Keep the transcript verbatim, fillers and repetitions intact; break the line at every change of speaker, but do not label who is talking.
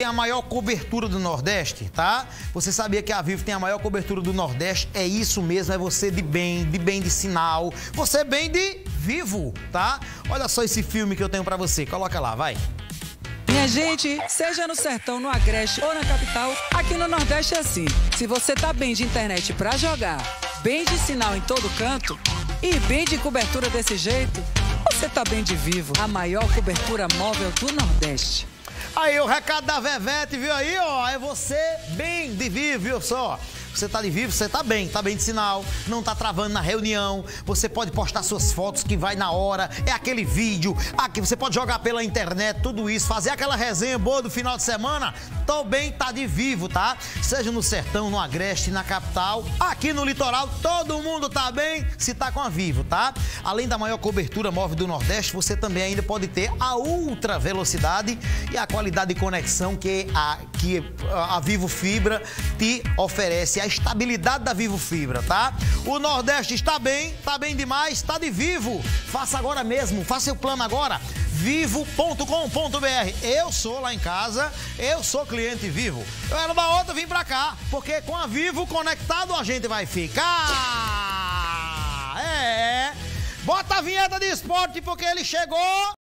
tem a maior cobertura do Nordeste, tá? Você sabia que a Vivo tem a maior cobertura do Nordeste? É isso mesmo, é você de bem, de bem de sinal, você bem de vivo, tá? Olha só esse filme que eu tenho pra você, coloca lá, vai.
Minha gente, seja no sertão, no Agreste ou na capital, aqui no Nordeste é assim. Se você tá bem de internet pra jogar, bem de sinal em todo canto e bem de cobertura desse jeito, você tá bem de Vivo, a maior cobertura móvel do Nordeste.
Aí, o recado da Vevete, viu aí, ó, é você bem de Vivo, viu só? Você tá de Vivo, você tá bem, tá bem de sinal, não tá travando na reunião, você pode postar suas fotos que vai na hora, é aquele vídeo, aqui você pode jogar pela internet, tudo isso, fazer aquela resenha boa do final de semana, tô bem, tá de Vivo, tá? Seja no sertão, no Agreste, na capital, aqui no litoral, todo mundo tá bem se tá com a Vivo, tá? Além da maior cobertura móvel do Nordeste, você também ainda pode ter a ultra velocidade e a qualidade de conexão que a, que a Vivo Fibra te oferece. A estabilidade da Vivo Fibra, tá? O Nordeste está bem, tá bem demais, tá de Vivo. Faça agora mesmo, faça seu plano agora. vivo ponto com ponto br. Eu sou lá em casa, eu sou cliente Vivo. Eu era da outra, vim pra cá, porque com a Vivo conectado a gente vai ficar. É. Bota a vinheta de esporte porque ele chegou.